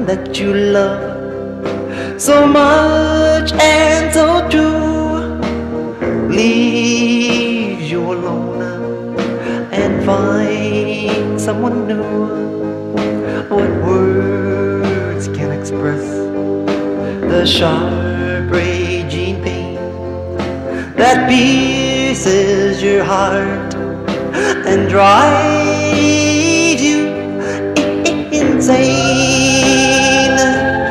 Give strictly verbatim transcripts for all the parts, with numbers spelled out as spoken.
that you love so much and so true leaves you alone and find someone new. What words can express the sharp raging pain that pierces your heart and drives you insane?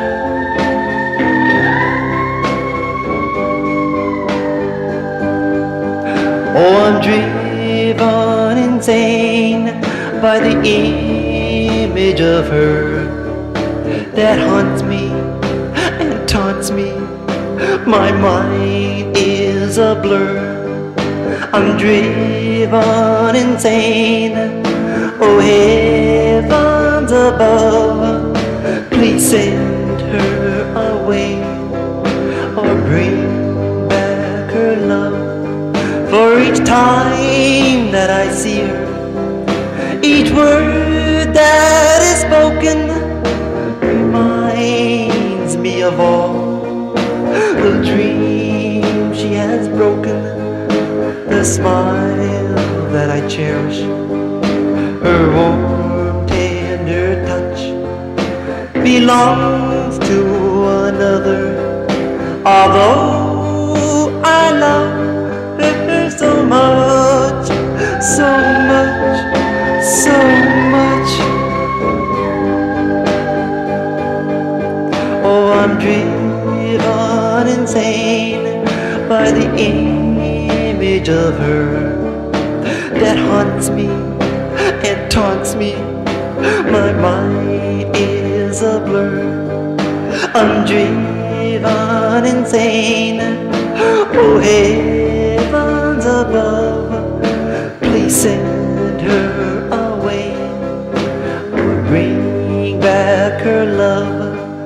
Oh, I'm driven insane by the image of her that haunts me and taunts me. My mind is a blur. I'm driven insane. Oh, heavens above, please send her away or bring back her love. For each time that I see her, each word that is spoken reminds me of all the dreams she has broken. The smile that I cherish, her warm, tender touch belongs to another. Although I love her so much, so much, so much. Oh, I'm driven insane by the image of her that haunts me and taunts me. My mind is a blur. I'm driven insane. Oh, heavens above, please send her away or bring back her love.